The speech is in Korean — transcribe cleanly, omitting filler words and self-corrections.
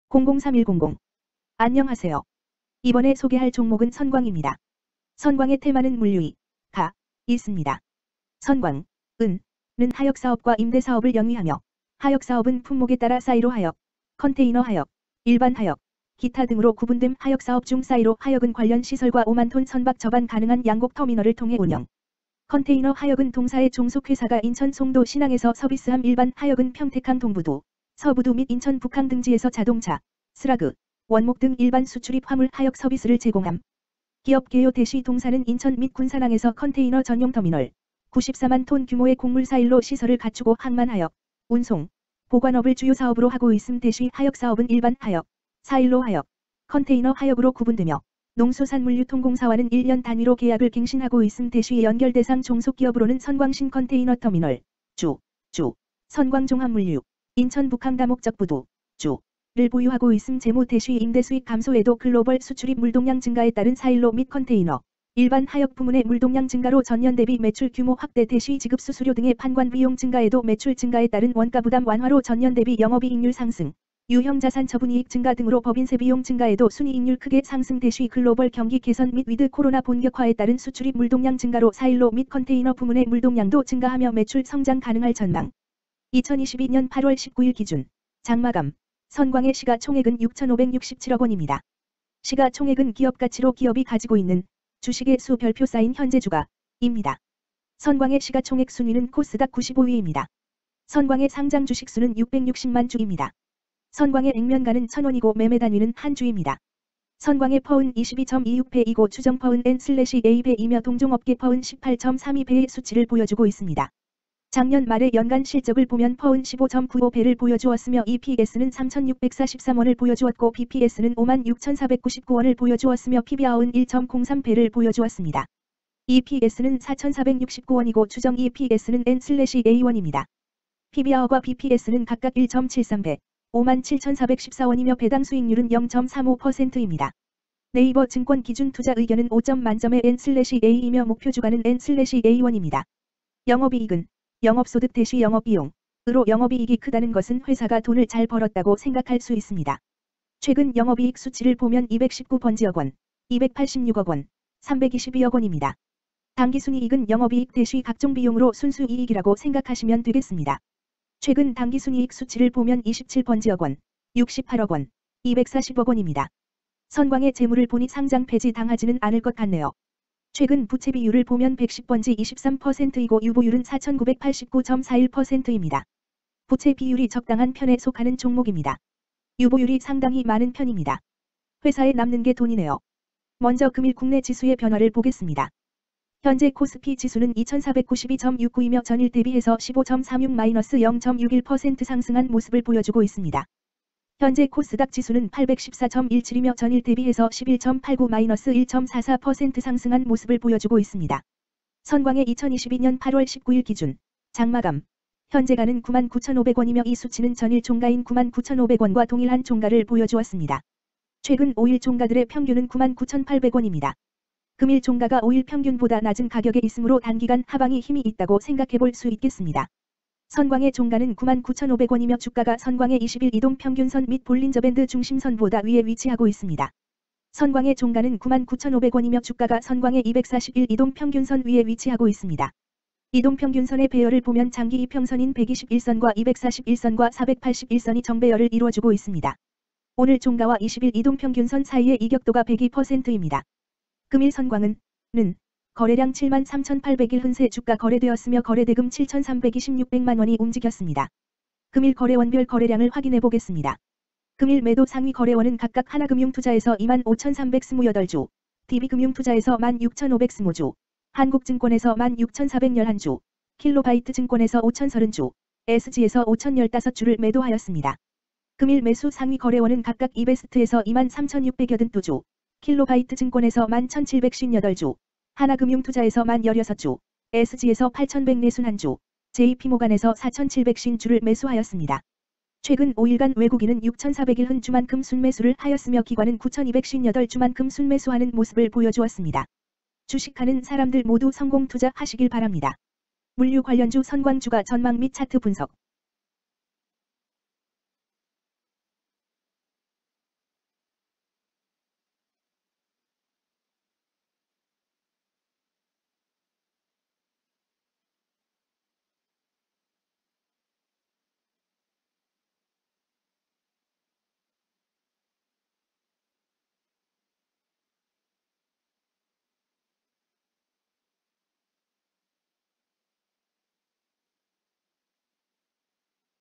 003100. 안녕하세요. 이번에 소개할 종목은 선광입니다. 선광의 테마는 물류이, 가, 있습니다. 선광, 는 하역사업과 임대사업을 영위하며 하역사업은 품목에 따라 사이로 하역, 컨테이너 하역, 일반 하역, 기타 등으로 구분됨. 하역사업 중 사이로 하역은 관련 시설과 5만 톤 선박 저반 가능한 양곡 터미널을 통해 운영. 컨테이너 하역은 동사의 종속회사가 인천 송도 신항에서 서비스함. 일반 하역은 평택항 동부도, 서부도 및 인천 북항 등지에서 자동차, 스라그, 원목 등 일반 수출입 화물 하역 서비스를 제공함. 기업 개요 대시 동사는 인천 및 군산항에서 컨테이너 전용 터미널, 94만 톤 규모의 곡물 사일로 시설을 갖추고 항만 하역, 운송, 보관업을 주요 사업으로 하고 있음. 대시 하역 사업은 일반 하역, 사일로 하역, 컨테이너 하역으로 구분되며 농수산물유통공사와는 1년 단위로 계약을 갱신하고 있음. 대시 연결 대상 종속기업으로는 선광신 컨테이너 터미널, 선광종합물류, 인천 북항 다목적부도, 를 보유하고 있음. 재무 대시 임대수익 감소에도 글로벌 수출입 물동량 증가에 따른 사일로 및 컨테이너, 일반 하역 부문의 물동량 증가로 전년 대비 매출 규모 확대. 대시 지급 수수료 등의 판관 비용 증가에도 매출 증가에 따른 원가 부담 완화로 전년 대비 영업이익률 상승, 유형 자산 처분이익 증가 등으로 법인세 비용 증가에도 순이익률 크게 상승. 대시 글로벌 경기 개선 및 위드 코로나 본격화에 따른 수출입 물동량 증가로 사일로 및 컨테이너 부문의 물동량도 증가하며 매출 성장 가능할 전망. 2022년 8월 19일 기준 장마감 선광의 시가총액은 6,567억 원입니다. 시가총액은 기업가치로 기업이 가지고 있는 주식의 수 별표 쌓인 현재 주가입니다. 선광의 시가총액 순위는 코스닥 95위입니다. 선광의 상장 주식수는 660만 주입니다. 선광의 액면가는 1,000원이고 매매 단위는 한 주입니다. 선광의 퍼은 22.26배이고 추정 퍼은 N/A배이며 동종업계 퍼은 18.32배의 수치를 보여주고 있습니다. 작년 말의 연간 실적을 보면 퍼은 15.95배를 보여주었으며 EPS는 3,643원을 보여주었고 BPS는 56,499원을 보여주었으며 PBR은 1.03배를 보여주었습니다. EPS는 4,469원이고 추정 EPS는 N/A1입니다. PBR과 BPS는 각각 1.73배, 57,414원이며 배당 수익률은 0.35%입니다. 네이버 증권 기준 투자 의견은 5점 만점의 N/A이며 목표 주가는 N/A1입니다. 영업이익은 영업소득 대시 영업비용으로 영업이익이 크다는 것은 회사가 돈을 잘 벌었다고 생각할 수 있습니다. 최근 영업이익 수치를 보면 219번지억 원, 286억 원, 322억 원입니다. 당기순이익은 영업이익 대시 각종 비용으로 순수이익이라고 생각하시면 되겠습니다. 최근 당기순이익 수치를 보면 27번지억 원, 68억 원, 240억 원입니다. 선광의 재물을 보니 상장 폐지 당하지는 않을 것 같네요. 최근 부채 비율을 보면 110번지 23%이고 유보율은 4,989.41%입니다. 부채 비율이 적당한 편에 속하는 종목입니다. 유보율이 상당히 많은 편입니다. 회사에 남는 게 돈이네요. 먼저 금일 국내 지수의 변화를 보겠습니다. 현재 코스피 지수는 2492.69이며 전일 대비해서 15.36-0.61% 상승한 모습을 보여주고 있습니다. 현재 코스닥 지수는 814.17이며 전일 대비해서 11.89-1.44% 상승한 모습을 보여주고 있습니다. 선광의 2022년 8월 19일 기준 장마감 현재가는 99,500원이며 이 수치는 전일 종가인 99,500원과 동일한 종가를 보여주었습니다. 최근 5일 종가들의 평균은 99,800원입니다. 금일 종가가 5일 평균보다 낮은 가격에 있으므로 단기간 하방이 힘이 있다고 생각해 볼 수 있겠습니다. 선광의 종가는 99,500원이며 주가가 선광의 20일 이동 평균선 및 볼린저밴드 중심선보다 위에 위치하고 있습니다. 선광의 종가는 99,500원이며 주가가 선광의 241 이동 평균선 위에 위치하고 있습니다. 이동 평균선의 배열을 보면 장기 이평선인 121선과 241선과 481선이 정배열을 이루어주고 있습니다. 오늘 종가와 20일 이동 평균선 사이의 이격도가 102%입니다. 금일 선광은 거래량 73,800일 흔세 주가 거래되었으며 거래대금 7,326백만원이 움직였습니다. 금일 거래원별 거래량을 확인해 보겠습니다. 금일 매도 상위 거래원은 각각 하나금융투자에서 25,328주, DB금융투자에서 16,520주, 한국증권에서 16,411주, 킬로바이트증권에서 5,030주, SG에서 5,015주를 매도하였습니다. 금일 매수 상위 거래원은 각각 이베스트에서 23,682주, 킬로바이트증권에서 11,758주, 하나금융투자에서 16주, SG에서 8,141주, JP모간에서 4,750주를 매수하였습니다. 최근 5일간 외국인은 6,400일 한 주만큼 순매수를 하였으며 기관은 9,258주만큼 순매수하는 모습을 보여주었습니다. 주식하는 사람들 모두 성공 투자하시길 바랍니다. 물류 관련주 선광주가 전망 및 차트 분석